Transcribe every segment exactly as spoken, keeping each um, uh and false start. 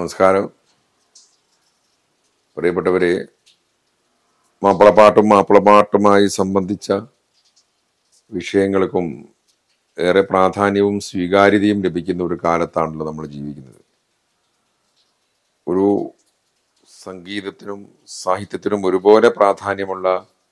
നമസ്കാരം. പ്രിയപ്പെട്ടവരെ, മാപ്പിളപ്പാട്ടും മാപ്പിളപ്പാട്ടുമായി സംബന്ധിച്ച വിഷയങ്ങൾക്കും ഏറെ പ്രാധാന്യവും സ്വീകാര്യതയും ലഭിക്കുന്ന ഒരു കാലത്താണല്ലോ നമ്മൾ ജീവിക്കുന്നത്. ഒരു സംഗീതത്തിനും സാഹിത്യത്തിനും ഒരുപോലെ പ്രാധാന്യമുള്ള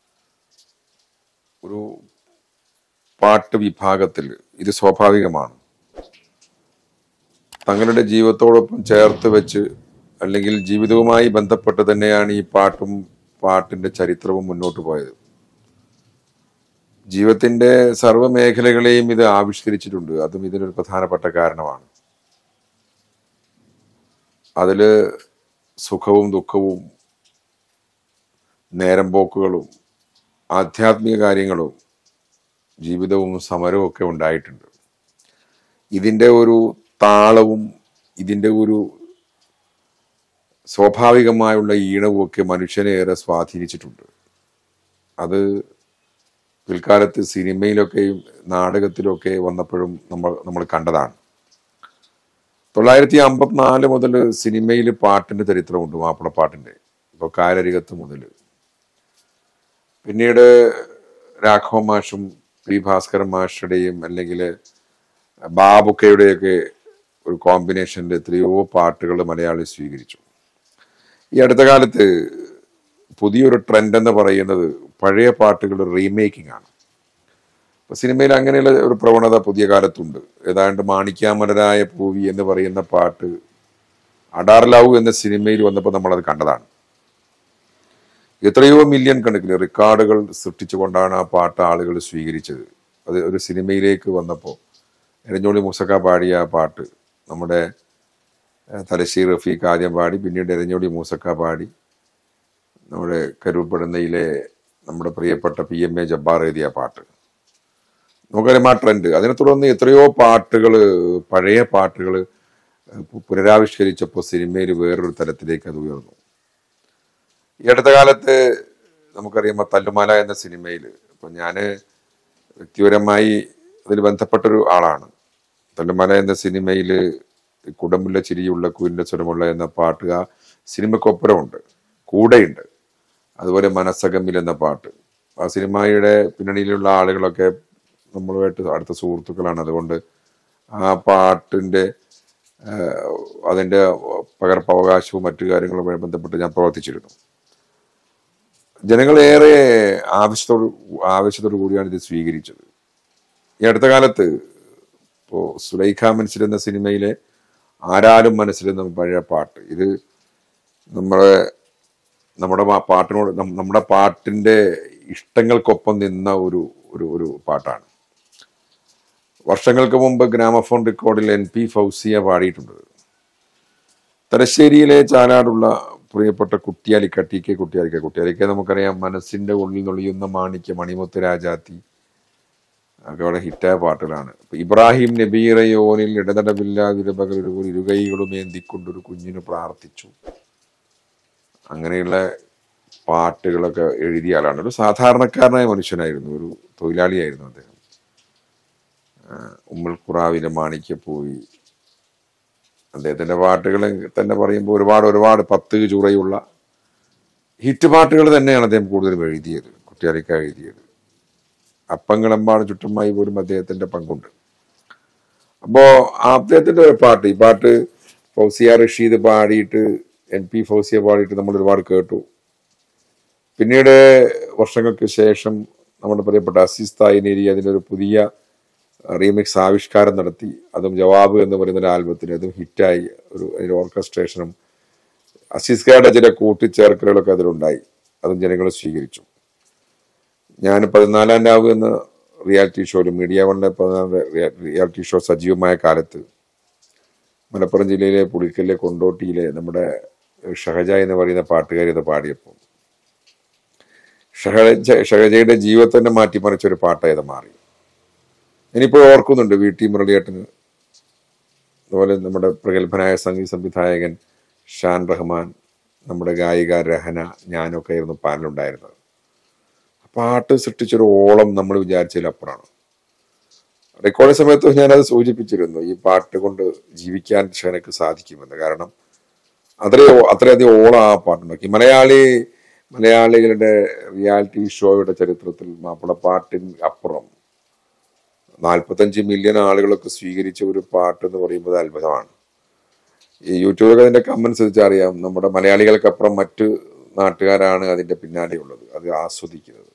ഒരു പാട്ട് വിഭാഗത്തിൽ ഇത് സ്വാഭാവികമാണ്. തങ്ങളുടെ ജീവിതത്തോടൊപ്പം ചേർത്ത് വെച്ച് അല്ലെങ്കിൽ ജീവിതവുമായി ബന്ധപ്പെട്ട് തന്നെയാണ് ഈ പാട്ടും പാട്ടിന്റെ ചരിത്രവും മുന്നോട്ട് പോയത്. ജീവിതത്തിന്റെ സർവ്വ മേഖലകളെയും ഇത് ആവിഷ്കരിച്ചിട്ടുണ്ട്. അതും ഇതിനൊരു പ്രധാനപ്പെട്ട കാരണമാണ്. അതില് സുഖവും ദുഃഖവും നേരം പോക്കുകളും ആധ്യാത്മിക കാര്യങ്ങളും ജീവിതവും സമരവും ഒക്കെ ഉണ്ടായിട്ടുണ്ട്. ഇതിൻ്റെ ഒരു താളവും ഇതിൻ്റെ ഒരു സ്വാഭാവികമായുള്ള ഈണവും ഒക്കെ മനുഷ്യനെ ഏറെ സ്വാധീനിച്ചിട്ടുണ്ട്. അത് പിൽക്കാലത്ത് സിനിമയിലൊക്കെയും നാടകത്തിലൊക്കെ വന്നപ്പോഴും നമ്മൾ നമ്മൾ കണ്ടതാണ്. തൊള്ളായിരത്തി അമ്പത്തിനാല് മുതൽ സിനിമയിൽ പാട്ടിന്റെ ചരിത്രമുണ്ട്, മാപ്പിളപ്പാട്ടിന്റെ. ഇപ്പോൾ കാലരികത്ത് മുതൽ പിന്നീട് രാഘവ മാഷും പി ഭാസ്കരൻ മാഷുടെയും അല്ലെങ്കിൽ ബാബുക്കയുടെയൊക്കെ ഒരു കോമ്പിനേഷനിൽ എത്രയോ പാട്ടുകൾ മലയാളി സ്വീകരിച്ചു. ഈ അടുത്ത കാലത്ത് പുതിയൊരു ട്രെൻഡ് എന്ന് പറയുന്നത് പഴയ പാട്ടുകൾ റീമേക്കിംഗ് ആണ്. ഇപ്പൊ സിനിമയിൽ അങ്ങനെയുള്ള ഒരു പ്രവണത പുതിയ കാലത്തുണ്ട്. ഏതാണ്ട് മാണിക്യാമലരായ പൂവി എന്ന് പറയുന്ന പാട്ട് അഡാർ ലവ് എന്ന സിനിമയിൽ വന്നപ്പോൾ നമ്മളത് കണ്ടതാണ്. എത്രയോ മില്യൺ കണക്കിന് റെക്കോർഡുകൾ സൃഷ്ടിച്ചുകൊണ്ടാണ് ആ പാട്ട് ആളുകൾ സ്വീകരിച്ചത്. അത് ഒരു സിനിമയിലേക്ക് വന്നപ്പോൾ എരഞ്ഞോളി മൂസക്ക പാടിയ ആ പാട്ട് നമ്മുടെ തലശ്ശേരി റഫീഖ് ആദ്യം പാടി, പിന്നീട് എരഞ്ഞോളി മൂസക്ക പാടി, നമ്മുടെ കരൂർപ്പെടുന്നയിലെ നമ്മുടെ പ്രിയപ്പെട്ട പി എം എ ജബ്ബാർ എഴുതിയ പാട്ട്. നമുക്കറിയാം ആ ട്രെൻഡ്. അതിനെ തുടർന്ന് എത്രയോ പാട്ടുകൾ, പഴയ പാട്ടുകൾ പുനരാവിഷ്കരിച്ചപ്പോൾ സിനിമയിൽ വേറൊരു തലത്തിലേക്ക് അത് ഉയർന്നു. ഈ അടുത്ത കാലത്ത് നമുക്കറിയാം തല്ലുമാല എന്ന സിനിമയിൽ, ഇപ്പം ഞാൻ വ്യക്തിപരമായി അതിൽ ബന്ധപ്പെട്ടൊരു ആളാണ്. തല്ലുമാല എന്ന സിനിമയിൽ കുടമുള്ള ചിരിയുള്ള കുയിലിൻ്റെ സ്വരമുള്ള എന്ന പാട്ട് ആ സിനിമക്കൊപ്പരമുണ്ട്, കൂടെയുണ്ട്. അതുപോലെ മനസ്സകമ്മിൽ എന്ന പാട്ട്, ആ സിനിമയുടെ പിന്നണിയിലുള്ള ആളുകളൊക്കെ നമ്മളുമായിട്ട് അടുത്ത സുഹൃത്തുക്കളാണ്. അതുകൊണ്ട് ആ പാട്ടിൻ്റെ അതിൻ്റെ പകർപ്പവകാശവും മറ്റു കാര്യങ്ങളുമായി ബന്ധപ്പെട്ട് ഞാൻ പ്രവർത്തിച്ചിരുന്നു. ജനങ്ങളേറെ ആവശ്യത്തോട് ആവശ്യത്തോടു കൂടിയാണ് ഇത് സ്വീകരിച്ചത്. ഈ അടുത്ത കാലത്ത് ഇപ്പോൾ സുലൈഖ മനസ്സിലെന്ന സിനിമയിലെ ആരാലും മനസ്സിലെന്ന പഴയ പാട്ട്, ഇത് നമ്മളെ നമ്മുടെ പാട്ടിനോട് നമ്മുടെ പാട്ടിൻ്റെ ഇഷ്ടങ്ങൾക്കൊപ്പം നിന്ന ഒരു ഒരു ഒരു പാട്ടാണ്. വർഷങ്ങൾക്ക് മുമ്പ് ഗ്രാമഫോൺ റെക്കോർഡിൽ എൻ പി ഫൗസിയ പാടിയിട്ടുണ്ട്. തലശ്ശേരിയിലെ ചാലാടുള്ള പ്രിയപ്പെട്ട കുട്ടിയാലിക്ക, ടി കെ കുട്ടിയാലിക്ക കുട്ടിയാലിക്ക നമുക്കറിയാം, മനസ്സിന്റെ ഉള്ളിൽ നൊളിയുന്ന മാണിക്യ, മണിമുത്ത് രാജാത്തി ഒക്കെ വളരെ ഹിറ്റായ പാട്ടുകളാണ്. ഇബ്രാഹിം നബീറയോനിൽ ഇടതടവില്ലാതിരപകൽ ഒരു ഇരുകൈകളും ഏന്തിക്കൊണ്ടൊരു കുഞ്ഞിന് പ്രാർത്ഥിച്ചു. അങ്ങനെയുള്ള പാട്ടുകളൊക്കെ എഴുതിയ ആളാണ്. ഒരു സാധാരണക്കാരനായ മനുഷ്യനായിരുന്നു, ഒരു തൊഴിലാളിയായിരുന്നു അദ്ദേഹം. ഉമ്മൽ ഖുറാവിലെ മാണിക്യപ്പോയി, അദ്ദേഹത്തിന്റെ പാട്ടുകൾ തന്നെ പറയുമ്പോൾ ഒരുപാട് ഒരുപാട് പത്ത് ചുറയുള്ള ഹിറ്റ് പാട്ടുകൾ തന്നെയാണ് അദ്ദേഹം കൂടുതലും എഴുതിയത്, കുട്ടിയാലിക്ക എഴുതിയത്. അപ്പങ്ങളെമ്പാട് ചുറ്റുമായി പോലും അദ്ദേഹത്തിന്റെ പങ്കുണ്ട്. അപ്പോ അദ്ദേഹത്തിന്റെ ഒരു പാട്ട്, ഈ പാട്ട് ഫൗസിയ റഷീദ് പാടിയിട്ട്, എൻ പി ഫൗസിയ പാടിയിട്ട് നമ്മൾ ഒരുപാട് കേട്ടു. പിന്നീട് വർഷങ്ങൾക്ക് ശേഷം നമ്മുടെ പ്രിയപ്പെട്ട അസീസ് തായിനേരി അതിനൊരു പുതിയ റീമിക്സ് ആവിഷ്കാരം നടത്തി. അതും ജവാബ് എന്ന് പറയുന്ന ഒരു ആൽബത്തിന് അതും ഹിറ്റായി. ഒരു അതിൻ്റെ ഓർക്കസ്ട്രേഷനും അസീസ് ഖായുടെ ചില കൂട്ടിച്ചേർക്കലുകളൊക്കെ അതിലുണ്ടായി. അതും ജനങ്ങൾ സ്വീകരിച്ചു. ഞാൻ പതിനാലാം രാവ് എന്ന റിയാലിറ്റി ഷോയിൽ, മീഡിയ വണ്ണിലെ പതിനാല് റിയാലിറ്റി ഷോ സജീവമായ കാലത്ത് മലപ്പുറം ജില്ലയിലെ പുളിക്കലിലെ കൊണ്ടോട്ടിയിലെ നമ്മുടെ ഷഹജ എന്ന് പറയുന്ന പാട്ടുകാരി അത് പാടിയപ്പോൾ ഷഹജ ഷഹജയുടെ ജീവിതത്തെ മാറ്റിമറിച്ചൊരു പാട്ടായത് മാറി. ഇനിയിപ്പോൾ ഓർക്കുന്നുണ്ട് വി ടി മുരളിയേട്ടന്, അതുപോലെ നമ്മുടെ പ്രഗത്ഭനായ സംഗീത സംവിധായകൻ ഷാൻ റഹ്മാൻ, നമ്മുടെ ഗായിക രഹന, ഞാനൊക്കെ ആയിരുന്നു പാനലുണ്ടായിരുന്നത്. പാട്ട് സൃഷ്ടിച്ചൊരു ഓളം നമ്മൾ വിചാരിച്ചതിലപ്പുറമാണ്. റെക്കോർഡിംഗ് സമയത്ത് ഞാനത് സൂചിപ്പിച്ചിരുന്നു, ഈ പാട്ട് കൊണ്ട് ജീവിക്കാൻ ഷഹനക്ക് സാധിക്കുമെന്ന്. കാരണം അത്രയോ അത്രയധികം ഓളം ആ പാട്ടുണ്ടാക്കി. മലയാളി മലയാളികളുടെ റിയാലിറ്റി ഷോയുടെ ചരിത്രത്തിൽ മാപ്പിളപ്പാട്ടിന് അപ്പുറം നാൽപ്പത്തഞ്ച് മില്യൺ ആളുകളൊക്കെ സ്വീകരിച്ച ഒരു പാട്ട് എന്ന് പറയുന്നത് അത്ഭുതമാണ്. ഈ യൂട്യൂബിലൊക്കെ അതിന്റെ കമന്റ്സ് വെച്ചറിയാം, നമ്മുടെ മലയാളികൾക്കപ്പുറം മറ്റു നാട്ടുകാരാണ് അതിന്റെ പിന്നാലെയുള്ളത്, അത് ആസ്വദിക്കുന്നത്.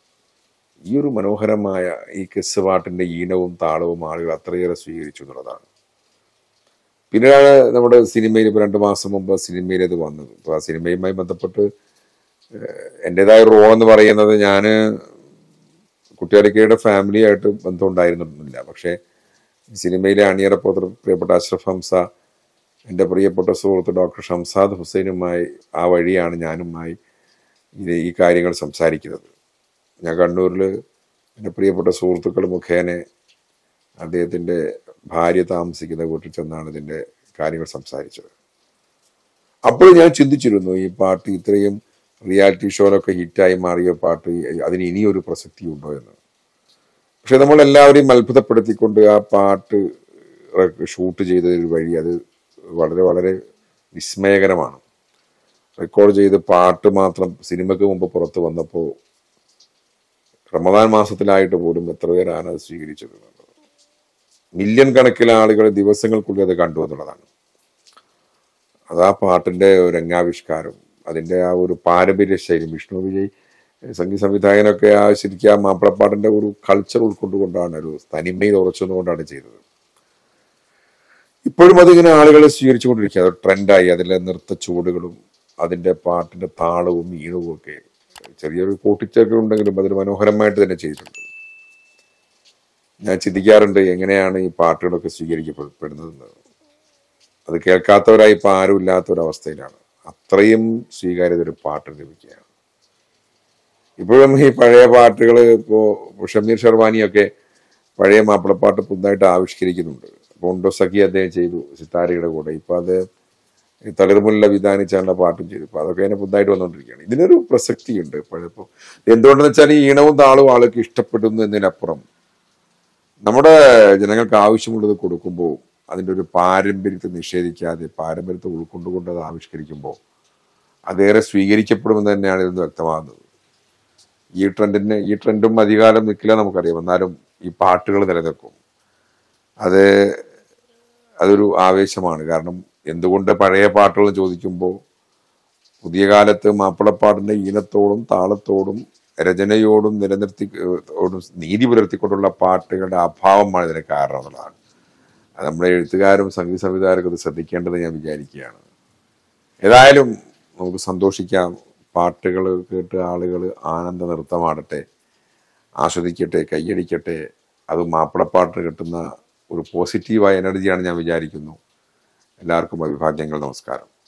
ഈ ഒരു മനോഹരമായ ഈ കിസ് പാട്ടിന്റെ ഈണവും താളവും ആളുകൾ അത്രയേറെ സ്വീകരിച്ചു എന്നുള്ളതാണ്. പിന്നീടാണ് നമ്മുടെ സിനിമയിൽ ഇപ്പോൾ രണ്ട് മാസം മുമ്പ് സിനിമയിൽ ഇത് വന്നത്. അപ്പോൾ ആ സിനിമയുമായി ബന്ധപ്പെട്ട് എൻ്റെതായ റോൾ എന്ന് പറയുന്നത്, ഞാൻ കുട്ടിയാലിക്കയുടെ ഫാമിലിയായിട്ട് ബന്ധം ഉണ്ടായിരുന്നില്ല. പക്ഷേ സിനിമയിലെ അണിയറ പുത്ര പ്രിയപ്പെട്ട അഷ്റഫ് ഹംസ, എൻ്റെ പ്രിയപ്പെട്ട സുഹൃത്ത് ഡോക്ടർ ഷംസാദ് ഹുസൈനുമായി ആ വഴിയാണ് ഞാനുമായി ഇത് ഈ കാര്യങ്ങൾ സംസാരിക്കുന്നത്. ഞാൻ കണ്ണൂരിൽ എൻ്റെ പ്രിയപ്പെട്ട സുഹൃത്തുക്കൾ മുഖേന അദ്ദേഹത്തിൻ്റെ ഭാര്യ താമസിക്കുന്ന വീട്ടിൽ ചെന്നാണ് ഇതിൻ്റെ കാര്യങ്ങൾ സംസാരിച്ചത്. അപ്പോൾ ഞാൻ ചിന്തിച്ചിരുന്നു, ഈ പാട്ട് ഇത്രയും റിയാലിറ്റി ഷോയിലൊക്കെ ഹിറ്റായി മാറിയ പാട്ട് അതിന് ഇനിയൊരു പ്രസക്തി ഉണ്ടോ എന്ന്. പക്ഷെ നമ്മളെല്ലാവരെയും അത്ഭുതപ്പെടുത്തിക്കൊണ്ട് ആ പാട്ട് ഷൂട്ട് ചെയ്തതൊരു വഴി അത് വളരെ വളരെ വിസ്മയകരമാണ്. റെക്കോർഡ് ചെയ്ത് പാട്ട് മാത്രം സിനിമയ്ക്ക് മുമ്പ് പുറത്ത് വന്നപ്പോൾ റമദാൻ മാസത്തിലായിട്ട് പോലും എത്ര പേരാണ് അത് സ്വീകരിച്ചത്. മില്യൺ കണക്കിലെ ആളുകൾ ദിവസങ്ങൾക്കുള്ളിൽ അത് കണ്ടു എന്നുള്ളതാണ്. അത് ആ പാട്ടിൻ്റെ രംഗാവിഷ്കാരം, അതിൻ്റെ ആ ഒരു പാരമ്പര്യ ശൈലി, വിഷ്ണു വിജയ് സംഗീത സംവിധായകനൊക്കെ ആ ശരിക്കും ആ മാപ്പിളപ്പാട്ടിൻ്റെ ഒരു കൾച്ചർ ഉൾക്കൊണ്ടുകൊണ്ടാണ്, ഒരു തനിമയിൽ ഉറച്ചുകൊണ്ടാണ് ചെയ്തത്. ഇപ്പോഴും അതിങ്ങനെ ആളുകൾ സ്വീകരിച്ചുകൊണ്ടിരിക്കുക. അത് ട്രെൻഡായി. അതിലെ നൃത്ത ചുവടുകളും അതിൻ്റെ പാട്ടിൻ്റെ താളവും ഈണവും ഒക്കെ ചെറിയൊരു കൂട്ടിച്ചേർക്കലുണ്ടെങ്കിലും അതിന് മനോഹരമായിട്ട് തന്നെ ചെയ്തിട്ടുണ്ട്. ഞാൻ ചിന്തിക്കാറുണ്ട് എങ്ങനെയാണ് ഈ പാട്ടുകളൊക്കെ സ്വീകരിക്കപ്പെടുന്നതെന്ന്. അത് കേൾക്കാത്തവരായി ഇപ്പം ആരും ഇല്ലാത്തൊരവസ്ഥയിലാണ്. അത്രയും സ്വീകാര്യത ഒരു പാട്ട് ലഭിക്കുകയാണ്. ഇപ്പോഴും ഈ പഴയ പാട്ടുകൾ, ഇപ്പോൾ ഷമീർ ഷർവാനിയൊക്കെ പഴയ മാപ്പിളപ്പാട്ട് പുതുതായിട്ട് ആവിഷ്കരിക്കുന്നുണ്ട്. അപ്പോൾ ഉണ്ടോ സഖി അദ്ദേഹം ചെയ്തു സിത്താരയുടെ കൂടെ. ഇപ്പം അത് തളിർമുല്ല വിധാനിച്ചാലുള്ള പാട്ടും ചെയ്തു. ഇപ്പം അതൊക്കെ അതിനെ പുതുതായിട്ട് വന്നുകൊണ്ടിരിക്കുകയാണ്. ഇതിനൊരു പ്രസക്തിയുണ്ട് ഇപ്പോഴിപ്പോൾ. എന്തുകൊണ്ടെന്ന് വെച്ചാൽ ഈ ഈണവും താളവും ആൾക്ക് ഇഷ്ടപ്പെടുന്നു എന്നതിനപ്പുറം നമ്മുടെ ജനങ്ങൾക്ക് ആവശ്യമുള്ളത് കൊടുക്കുമ്പോൾ അതിൻ്റെ ഒരു പാരമ്പര്യത്തെ നിഷേധിക്കാതെ പാരമ്പര്യത്തെ ഉൾക്കൊണ്ടുകൊണ്ട് അത് ആവിഷ്കരിക്കുമ്പോൾ അതേറെ സ്വീകരിക്കപ്പെടുമെന്ന് തന്നെയാണ് ഇതെന്ന് വ്യക്തമാകുന്നത്. ഈ ട്രെൻഡിന് ഈ ട്രെൻഡും അധികാലം നിൽക്കില്ല നമുക്കറിയാം. എന്നാലും ഈ പാട്ടുകൾ നിലനിൽക്കും. അത് അതൊരു ആവേശമാണ്. കാരണം എന്തുകൊണ്ട് പഴയ പാട്ടുകൾ ചോദിക്കുമ്പോൾ പുതിയ കാലത്ത് മാപ്പിളപ്പാട്ടിൻ്റെ ഈണത്തോടും താളത്തോടും രചനയോടും നിലനിർത്തി ഓടും നീതി പുലർത്തിക്കൊണ്ടുള്ള പാട്ടുകളുടെ അഭാവമാണ് ഇതിന് കാരണം എന്നുള്ളതാണ്. അത് നമ്മുടെ എഴുത്തുകാരും സംഗീത സംവിധായകരും ഇത് ശ്രദ്ധിക്കേണ്ടത് ഞാൻ വിചാരിക്കുകയാണ്. ഏതായാലും നമുക്ക് സന്തോഷിക്കാം. പാട്ടുകൾ കേട്ട് ആളുകൾ ആനന്ദ നൃത്തമാടട്ടെ, ആസ്വദിക്കട്ടെ, കയ്യടിക്കട്ടെ. അത് മാപ്പിളപ്പാട്ട് കിട്ടുന്ന ഒരു പോസിറ്റീവായ എനർജിയാണ് ഞാൻ വിചാരിക്കുന്നു. എല്ലാവർക്കും അഭിവാദ്യങ്ങൾ. നമസ്കാരം.